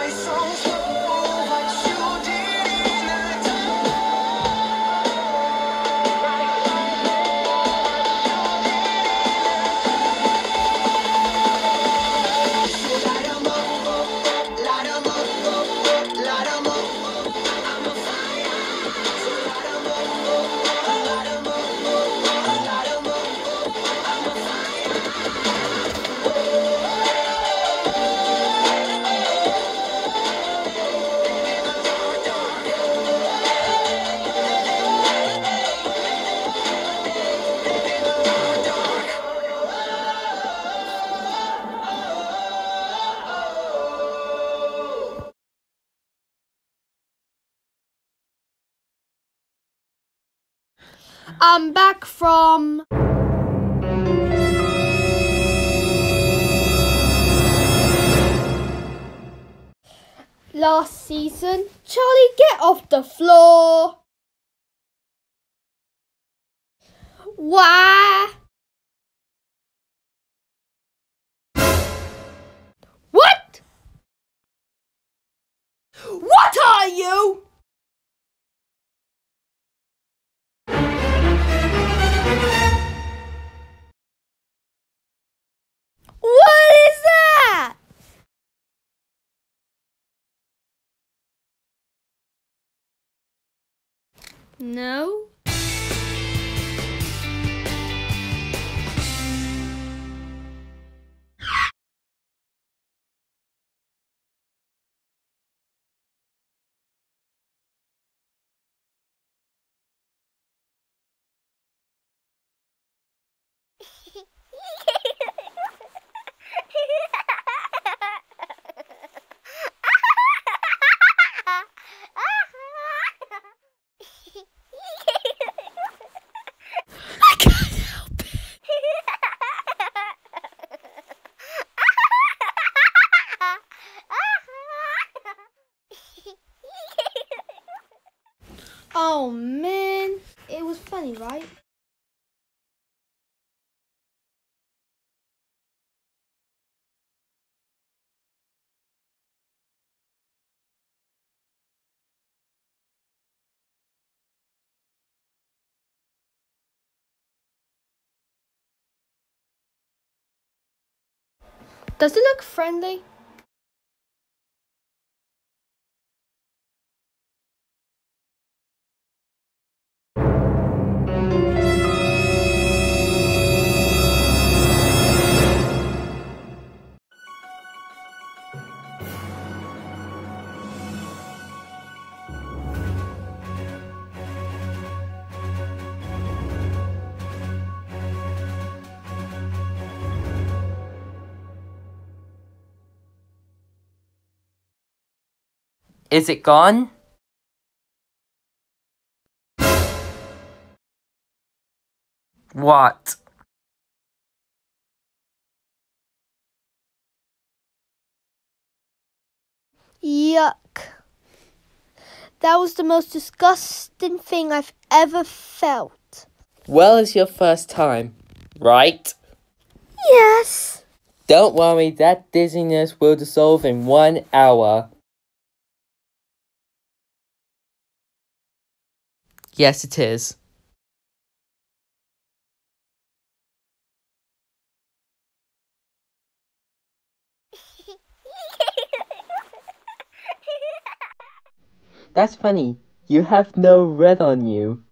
I'm back from last season. Charlie, get off the floor. Why? What? What are you? What is that? No. I can't help it. Oh man, it was funny, right? Does it look friendly? Is it gone? What? Yuck. That was the most disgusting thing I've ever felt. Well, it's your first time, right? Yes. Don't worry, that dizziness will dissolve in 1 hour. Yes, it is. That's funny. You have no red on you.